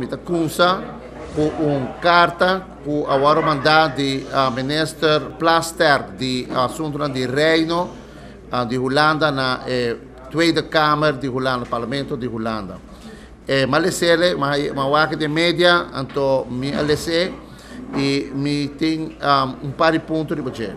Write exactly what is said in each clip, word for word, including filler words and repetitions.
mita kunsa com uma carta que agora mandar de uh, minister Plasterk de assunto de Reino uh, de Holanda na eh, Tweede Kamer de Holanda, Parlamento de Holanda. Eh, malesele, mawaki de media, anto mi alese e mi tem um, um par de pontos de budget.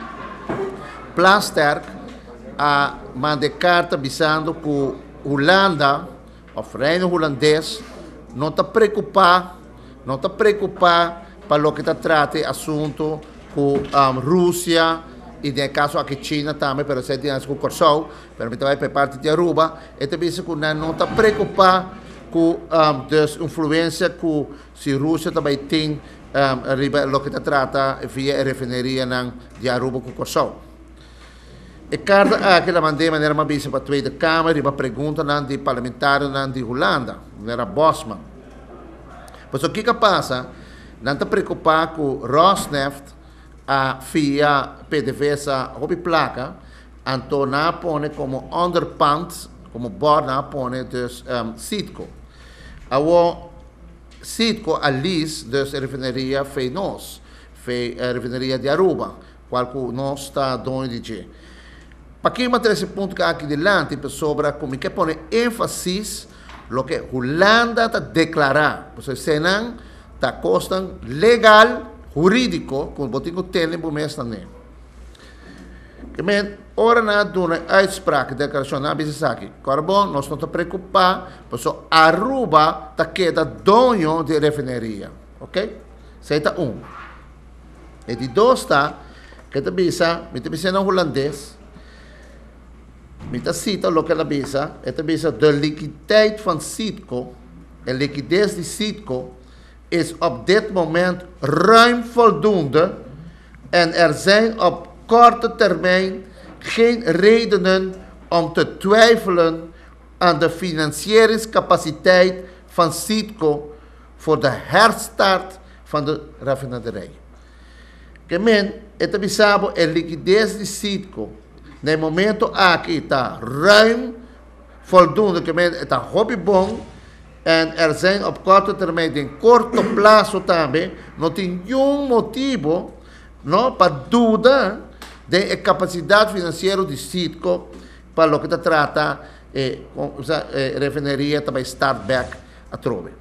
Plasterk a uh, manda carta avisando que Holanda, o Reino holandês, não está preocupado, não está preocupado para o que está tratando assunto com um, Rússia e no caso aqui China também, mas se tem com Corsol, mas também para parte de Aruba, e também se não está preocupado com um, das influências que se Rússia também tem um, o que está tratando via a refineria de Aruba com Corsol. E carta que la mandei maneira uma vez para a Tweede Kamer e para pergunta de parlamentario de Holanda, era Bosman. Mas o que que passa? Não está preocupado com Rosneft a via P D V essa hobby placa, então não põe como underpants, como board não põe dus um, Citgo. Awo Citgo a lis dus refineria fei nós, fei a refineria de Aruba, qual que nós está dono de G. Para quem mantém esse ponto que aqui delante, sobre como que põe ênfase no que Holanda está declarar, porque se não está costando legal, jurídico, com o botico tempo mês também. Que men ora na dona uitspraak, declaração na bisa aqui. Carbon, nós não estamos preocupados, porque Aruba está queda dono de refineria, ok? Isso está um. E de dois está que está bisa, me está bisa não holandês. Met cita o que ela bisa, ela bisa de liquiditeit van Citgo, en liquidez de Citgo is op dit moment ruim voldoende en er zijn op korte termijn geen redenen om te twijfelen aan de financieringscapaciteit van Citgo voor de herstart van de raffinaderij. Kemen, ita bisabo a liquidez de Citgo. No momento aqui está ruim, voldoende, que está hobby bom, en er zijn op korte termijn, in korte plazo também, não tem nenhum motivo não, para dúvida da capacidade financeira de Citgo para o que se trata, eh, com, eh, refineria também start back a trove.